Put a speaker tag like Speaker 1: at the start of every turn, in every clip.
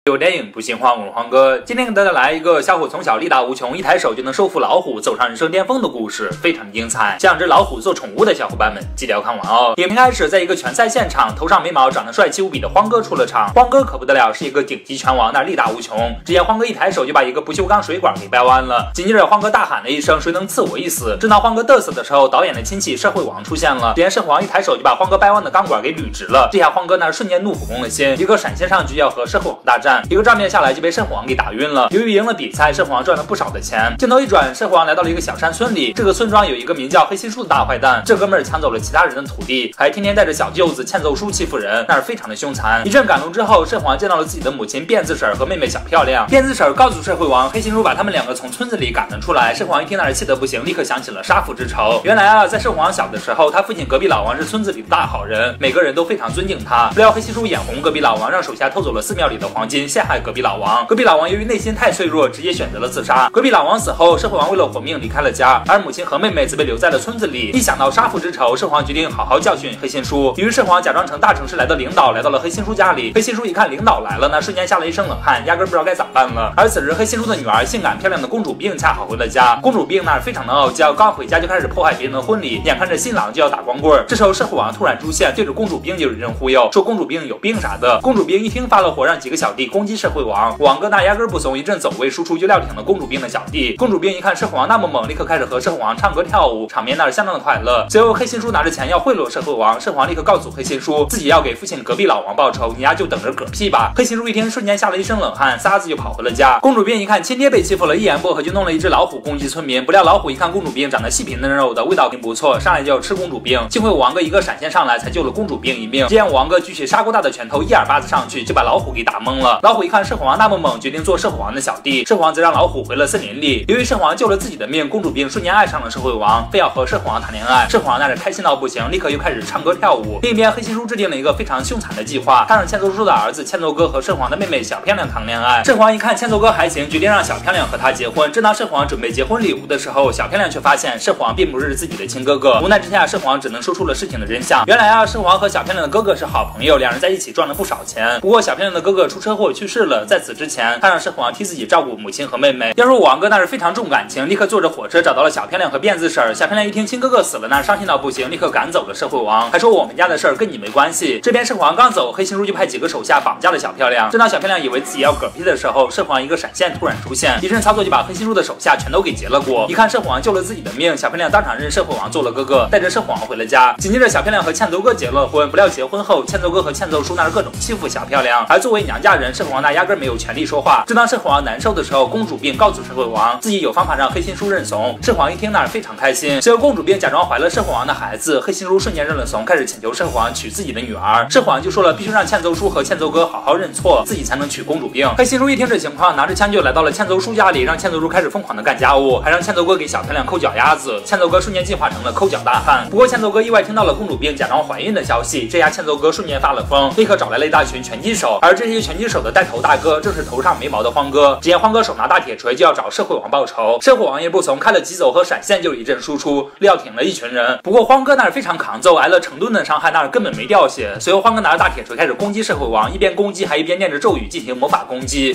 Speaker 1: 有电影不心慌，我是黄哥。今天给大家来一个小虎从小力大无穷，一抬手就能收服老虎，走上人生巅峰的故事，非常精彩。想养只老虎做宠物的小伙伴们，记得要看完哦。影片开始，在一个拳赛现场，头上没毛、长得帅气无比的荒哥出了场。荒哥可不得了，是一个顶级拳王，那力大无穷。只见荒哥一抬手就把一个不锈钢水管给掰弯了，紧接着荒哥大喊了一声：“谁能刺我一死？”正当荒哥嘚瑟的时候，导演的亲戚社会王出现了。只见社会王一抬手就把荒哥掰弯的钢管给捋直了，这下荒哥那瞬间怒火攻了心，一个闪现上去要和社会王大战，一个照面下来就被社会王给打晕了。由于赢了比赛，社会王赚了不少的钱。镜头一转，社会王来到了一个小山村里，这个村庄有一个名叫黑心树的大坏蛋，这哥们儿抢走了其他人的土地，还天天带着小舅子欠揍叔欺负人，那是非常的凶残。一阵赶路之后，社会王见到了自己的母亲辫子婶和妹妹小漂亮。辫子婶告诉社会王，黑心树把他们两个从村子里赶了出来。社会王一听那是气得不行，立刻想起了杀父之仇。原来啊，在社会王小的时候，他父亲隔壁老王是村子里的大好人，每个人都非常尊敬他。不料黑心树眼红隔壁老王，让手下偷走了寺庙里的黄金，陷害隔壁老王。隔壁老王由于内心太脆弱，直接选择了自杀。隔壁老王死后，社会王为了活命离开了家，而母亲和妹妹则被留在了村子里。一想到杀父之仇，社会王决定好好教训黑心树。于是社会王假装成大城市来的领导，来到了黑心树家里。黑心树一看领导来了，那瞬间下了一身冷汗，压根不知道该咋办了。而此时黑心树的女儿性感漂亮的公主病恰好回了家。公主病那是非常的傲娇，刚回家就开始破坏别人的婚礼，眼看着新郎就要打光棍。这时候社会王突然出现，对着公主病就是一阵忽悠，说公主病有病啥的。公主病一听发了火，让几个小弟攻击社会王。王哥那压根不怂，一阵走位输出就撂挺了公主病的小弟。公主病一看社会王那么猛，立刻开始和社会王唱歌跳舞，场面那是相当的快乐。随后黑心叔拿着钱要贿赂社会王，社会王立刻告诉黑心叔自己要给父亲隔壁老王报仇，你丫就等着嗝屁吧。黑心叔一听瞬间下了一身冷汗，撒子就跑回了家。公主病一看亲爹被欺负了，一言不合就弄了一只老虎攻击村民。不料老虎一看公主病长得细皮嫩肉的，味道并不错，上来就要吃公主病。幸亏王哥一个闪现上来，才救了公主病一命。只见王哥举起砂锅大的拳头，一耳巴子上去就把老虎给打懵了。老虎一看社会王那么猛，决定做社会王的小弟。社会王则让老虎回了森林里。由于社会王救了自己的命，公主病瞬间爱上了社会王，非要和社会王谈恋爱。社会王那是开心到不行，立刻又开始唱歌跳舞。另一边黑心叔制定了一个非常凶残的计划，他让欠揍叔的儿子欠揍哥和社会王的妹妹小漂亮谈恋爱。社会王一看欠揍哥还行，决定让小漂亮和他结婚。正当社会王准备结婚礼物的时候，小漂亮却发现社会王并不是自己的亲哥哥。无奈之下，社会王只能说出了事情的真相。原来啊，社会王和小漂亮的哥哥是好朋友，两人在一起赚了不少钱。不过小漂亮的哥哥出车祸去世了，在此之前，他让社会王替自己照顾母亲和妹妹。要说王哥那是非常重感情，立刻坐着火车找到了小漂亮和辫子婶。小漂亮一听亲哥哥死了，那伤心到不行，立刻赶走了社会王，还说我们家的事儿跟你没关系。这边社会王刚走，黑心叔就派几个手下绑架了小漂亮。正当小漂亮以为自己要嗝屁的时候，社会王一个闪现突然出现，一阵操作就把黑心叔的手下全都给劫了过。一看社会王救了自己的命，小漂亮当场认社会王做了哥哥，带着社会王回了家。紧接着小漂亮和欠揍哥结了婚，不料结婚后，欠揍哥和欠揍叔那是各种欺负小漂亮，而作为娘家人，社会王那压根没有权利说话。正当社会王难受的时候，公主病告诉社会王自己有方法让黑心叔认怂。社会王一听那是非常开心，随后公主病假装怀了社会王的孩子，黑心叔瞬间认了怂，开始请求社会王娶自己的女儿。社会王就说了必须让欠揍叔和欠揍哥好好认错，自己才能娶公主病。黑心叔一听这情况，拿着枪就来到了欠揍叔家里，让欠揍叔开始疯狂的干家务，还让欠揍哥给小漂亮抠脚丫子。欠揍哥瞬间进化成了抠脚大汉。不过欠揍哥意外听到了公主病假装怀孕的消息，这下欠揍哥瞬间发了疯，立刻找来了一大群拳击手，而这些拳击手的带头大哥正是头上没毛的荒哥。只见荒哥手拿大铁锤就要找社会王报仇，社会王也不怂，开了急走和闪现就一阵输出，撂挺了一群人。不过荒哥那是非常抗揍，挨了成吨的伤害，那是根本没掉血。随后荒哥拿着大铁锤开始攻击社会王，一边攻击还一边念着咒语进行魔法攻击。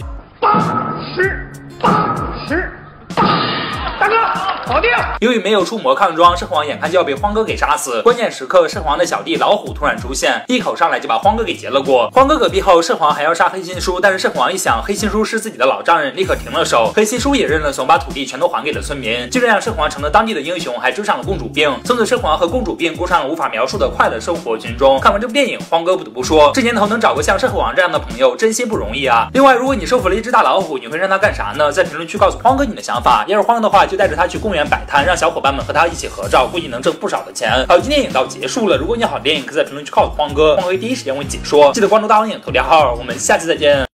Speaker 1: 大哥搞定！由于没有出魔抗装，社会王眼看就要被荒哥给杀死。关键时刻，社会王的小弟老虎突然出现，一口上来就把荒哥给劫了过。荒哥嗝屁后，社会王还要杀黑心叔，但是社会王一想黑心叔是自己的老丈人，立刻停了手。黑心叔也认了怂，把土地全都还给了村民。就这样，社会王成了当地的英雄，还追上了公主病。从此，社会王和公主病过上了无法描述的快乐生活群中。看完这部电影，荒哥不得不说，这年头能找个像社会王这样的朋友，真心不容易啊。另外，如果你收服了一只大老虎，你会让它干啥呢？在评论区告诉荒哥你的想法。要是荒的话，就带着他去公园摆摊，让小伙伴们和他一起合照，估计能挣不少的钱。好，今天影到结束了。如果你有好电影，可以在评论区告诉荒哥，荒哥会第一时间为你解说。记得关注大王影头条号，我们下期再见。